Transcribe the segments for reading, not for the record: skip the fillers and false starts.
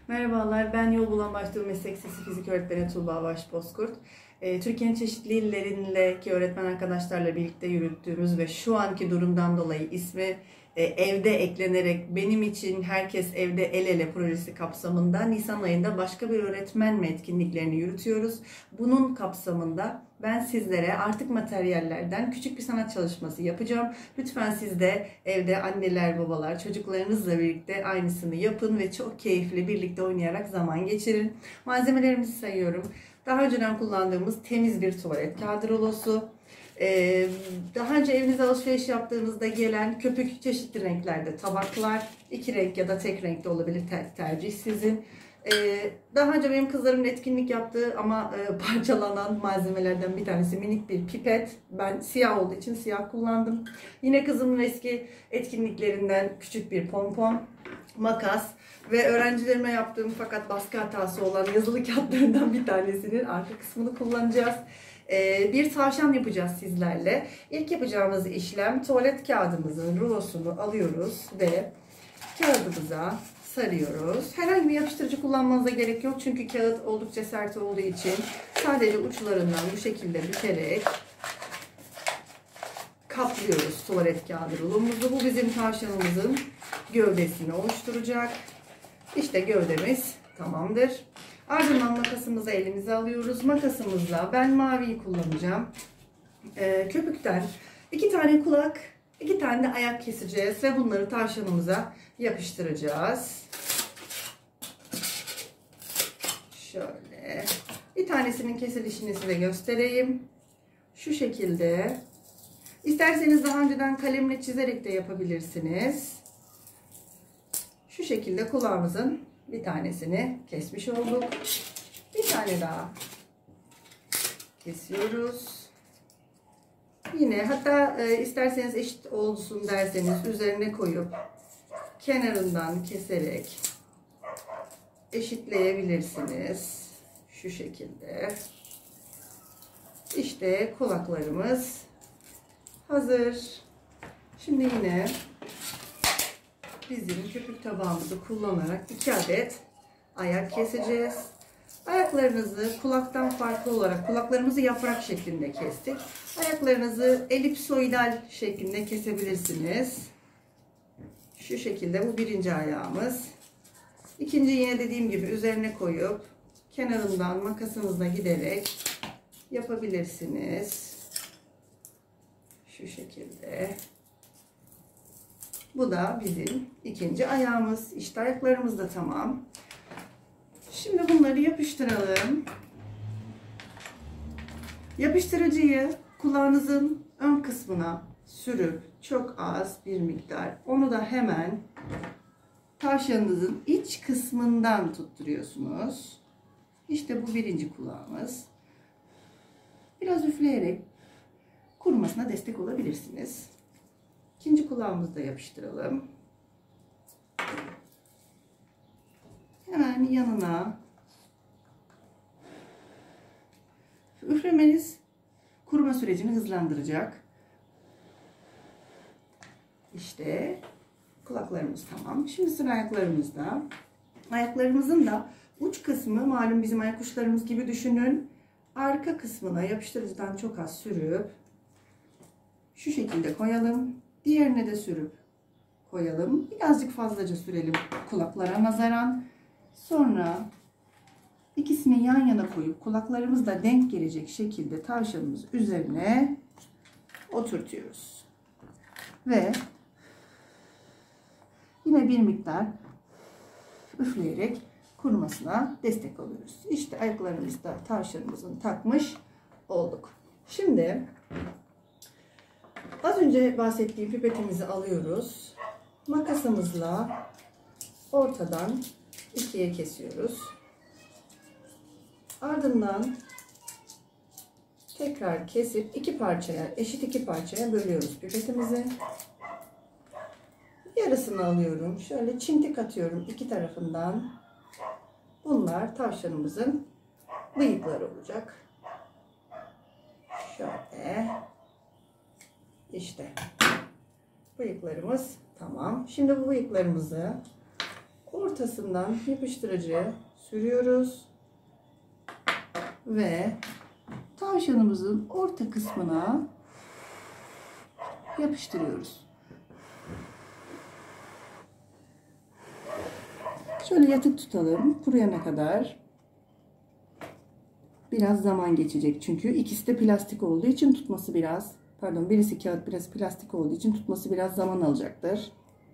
Merhabalar, ben Yol Bulan Başlığı Meslek Lisesi Fizik Öğretmeni Tuğba Başbozkurt. Türkiye'nin çeşitli illerindeki öğretmen arkadaşlarla birlikte yürüttüğümüz ve şu anki durumdan dolayı ismi evde eklenerek benim için herkes evde el ele projesi kapsamında Nisan ayında başka bir öğretmen mi etkinliklerini yürütüyoruz. Bunun kapsamında ben sizlere artık materyallerden küçük bir sanat çalışması yapacağım. Lütfen siz de evde anneler, babalar, çocuklarınızla birlikte aynısını yapın ve çok keyifli birlikte oynayarak zaman geçirin. Malzemelerimizi sayıyorum. Daha önceden kullandığımız temiz bir tuvalet kağıdı rulosu. Daha önce evinize alışveriş yaptığınızda gelen köpük çeşitli renklerde tabaklar, iki renk ya da tek renkli olabilir, tercih sizin. Daha önce benim kızlarımın etkinlik yaptığı ama parçalanan malzemelerden bir tanesi minik bir pipet. Ben siyah olduğu için siyah kullandım. Yine kızımın eski etkinliklerinden küçük bir pompon, makas ve öğrencilerime yaptığım fakat baskı hatası olan yazılı kağıtlarından bir tanesinin arka kısmını kullanacağız. Bir tavşan yapacağız sizlerle. İlk yapacağımız işlem tuvalet kağıdımızın rulosunu alıyoruz ve kağıdımıza sarıyoruz. Herhangi bir yapıştırıcı kullanmanıza gerek yok çünkü kağıt oldukça sert olduğu için sadece uçlarından bu şekilde bükerek kaplıyoruz tuvalet kağıdı rulomuzu. Bu bizim tavşanımızın gövdesini oluşturacak. İşte gövdemiz tamamdır. Ardından makasımızı elimize alıyoruz. Makasımızla ben maviyi kullanacağım. Köpükten 2 tane kulak, 2 tane de ayak keseceğiz ve bunları tavşanımıza yapıştıracağız. Şöyle. Bir tanesinin kesilişini size göstereyim. Şu şekilde. İsterseniz daha önceden kalemle çizerek de yapabilirsiniz. Şu şekilde kulağımızın bir tanesini kesmiş olduk. Bir tane daha kesiyoruz. Yine hatta isterseniz eşit olsun derseniz üzerine koyup kenarından keserek eşitleyebilirsiniz. Şu şekilde. İşte kulaklarımız hazır. Şimdi yine bizim köpük tabağımızı kullanarak 2 adet ayak keseceğiz. Ayaklarınızı kulaktan farklı olarak, kulaklarımızı yaprak şeklinde kestik. Ayaklarınızı elipsoidal şeklinde kesebilirsiniz. Şu şekilde bu birinci ayağımız. İkinci yine dediğim gibi üzerine koyup kenarından makasınızla giderek yapabilirsiniz. Şu şekilde. Bu da bizim ikinci ayağımız. İşte ayaklarımız da tamam. Şimdi bunları yapıştıralım. Yapıştırıcıyı kulağınızın ön kısmına sürüp çok az bir miktar onu da hemen tavşanınızın iç kısmından tutturuyorsunuz. İşte bu birinci kulağımız. Biraz üfleyerek kurumasına destek olabilirsiniz. İkinci kulağımızı da yapıştıralım. Hemen yanına üflemeniz kuruma sürecini hızlandıracak. İşte kulaklarımız tamam. Şimdi sıra ayaklarımızda. Ayaklarımızın da uç kısmı malum bizim ayak uçlarımız gibi düşünün. Arka kısmına yapıştırıcıdan çok az sürüp şu şekilde koyalım. Diğerine de sürüp koyalım. Birazcık fazlaca sürelim kulaklara nazaran. Sonra ikisini yan yana koyup kulaklarımız da denk gelecek şekilde tavşanımız üzerine oturtuyoruz. Ve yine bir miktar üfleyerek kurumasına destek alıyoruz. İşte ayaklarımızı da tavşanımızın takmış olduk. Şimdi az önce bahsettiğim pipetimizi alıyoruz. Makasımızla ortadan ikiye kesiyoruz. Ardından tekrar kesip eşit iki parçaya bölüyoruz pipetimizi. Yarısını alıyorum. Şöyle çimdik atıyorum iki tarafından. Bunlar tavşanımızın bıyıkları olacak. Şöyle. İşte bıyıklarımız tamam. Şimdi bu bıyıklarımızı ortasından yapıştırıcı sürüyoruz ve tavşanımızın orta kısmına yapıştırıyoruz. Şöyle yatık tutalım kuruyana kadar. Biraz zaman geçecek çünkü ikisi de plastik olduğu için tutması biraz, pardon, birisi kağıt, birisi plastik olduğu için tutması biraz zaman alacaktır.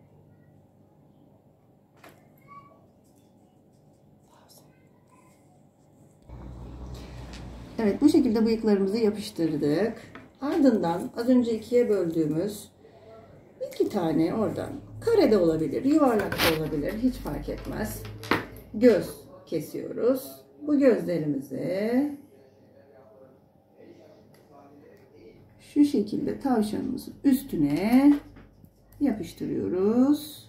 Evet, bu şekilde bıyıklarımızı yapıştırdık. Ardından az önce ikiye böldüğümüz 2 tane oradan, kare de olabilir, yuvarlak da olabilir, hiç fark etmez, göz kesiyoruz. Bu gözlerimizi şu şekilde tavşanımızın üstüne yapıştırıyoruz.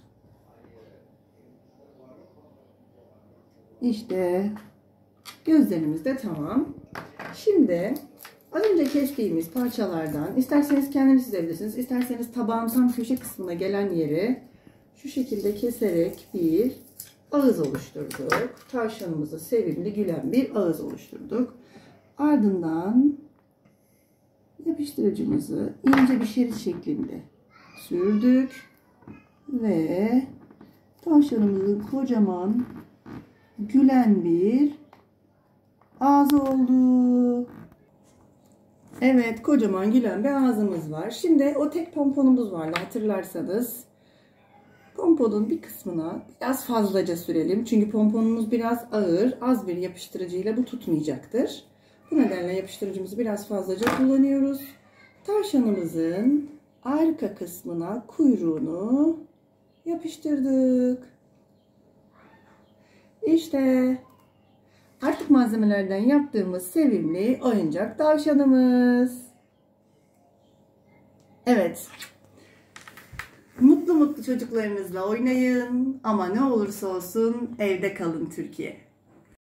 İşte gözlerimiz de tamam. Şimdi az önce kestiğimiz parçalardan isterseniz kendiniz çizebilirsiniz, isterseniz tabağın tam köşe kısmına gelen yeri şu şekilde keserek bir ağız oluşturduk. Tavşanımıza sevimli gülen bir ağız oluşturduk. Ardından yapıştırıcımızı ince bir şerit şeklinde sürdük ve tavşanımızın kocaman gülen bir ağzı oldu. Evet, kocaman gülen bir ağzımız var. Şimdi o tek pomponumuz vardı, hatırlarsanız. Pomponun bir kısmına biraz fazlaca sürelim. Çünkü pomponumuz biraz ağır. Az bir yapıştırıcıyla bu tutmayacaktır. Bu nedenle yapıştırıcımızı biraz fazlaca kullanıyoruz. Tavşanımızın arka kısmına kuyruğunu yapıştırdık. İşte artık malzemelerden yaptığımız sevimli oyuncak tavşanımız. Evet. Mutlu mutlu çocuklarınızla oynayın ama ne olursa olsun evde kalın Türkiye.